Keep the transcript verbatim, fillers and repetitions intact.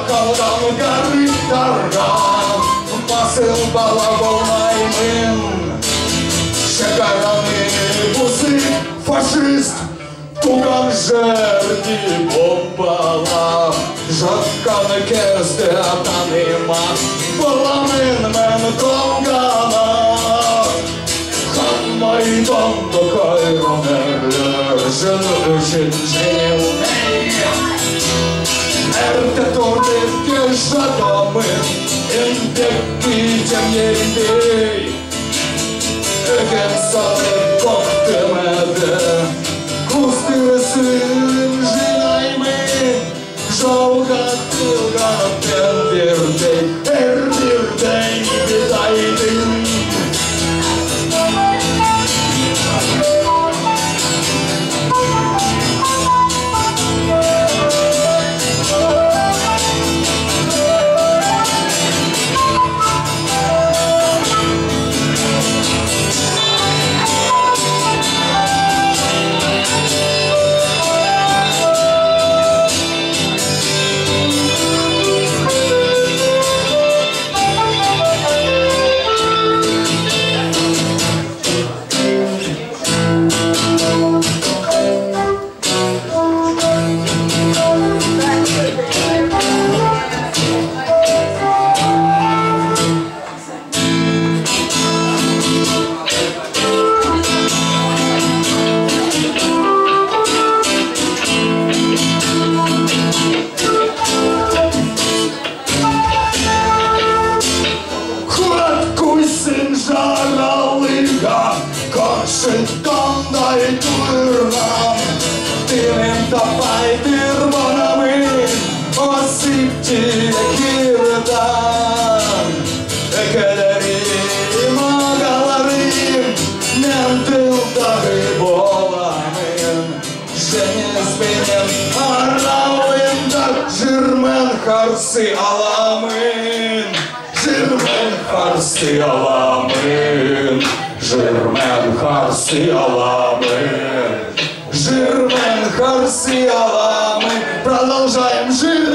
Kaldan garip dargan Basıl балаболмаймын Шекараны бусы фашист Туган жерді бомбалап Жатқаны кезді таныма Боламын мен толғана Хан майданда қайран әрлер Жын үшін жеңілмей Әрді тордетке жатамын Ендекки темеріндей Ögen salып көктемеді Күз тірісін жинаймын Жауға тылған пердердей Әрдердей бидайдың Қандай тұрған Тінім тапай тырбанамын Осып текердан Әкелерім, ағаларым Мен тылдағы боламын Женеспенен аралымда Жүрмен қарсы аламын Жүрмен қарсы аламын Жүрмен қарсы аламын Жүрмен қарсы аламын Продолжаем жить